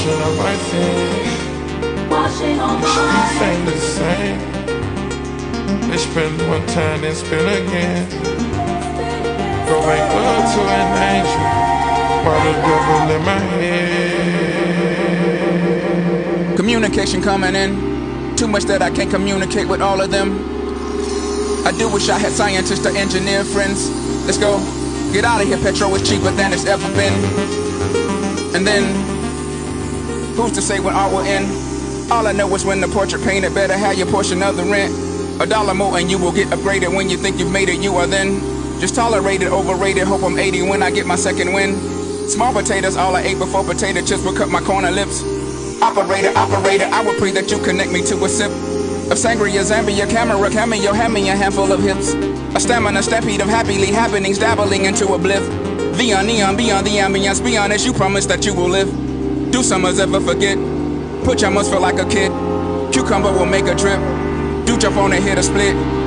washing up my feet. The streets ain't the same. They spend one time, then spend again. Go make love to an angel while the devil in my head. Communication coming in. Too much that I can't communicate with all of them. I do wish I had scientists or engineer friends. Let's go. Get out of here, petrol is cheaper than it's ever been. And then, who's to say when art will end? All I know is when the portrait painted, better have your portion of the rent. $1 more and you will get upgraded. When you think you've made it, you are then just tolerated, overrated. Hope I'm 80 when I get my second win. Small potatoes, all I ate before potato chips will cut my corner lips. Operator, I would pray that you connect me to a sip of sangria, Zambia, camera, cameo, hand me a handful of hips. A stamina, stampede of happily happenings, dabbling into a bliff. Neon, beyond the ambience, be honest, you promise that you will live. Do summers ever forget? Put your must feel like a kid. Cucumber will make a drip. Do jump on and hit a split.